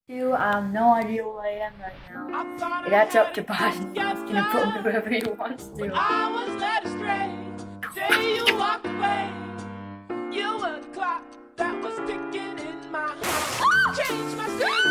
You have no idea where I am right now. That's up to Biden. He's gonna put me wherever he wants to. I was led astray. Day you walked away. You were the clock that was ticking in my heart. Change my skin.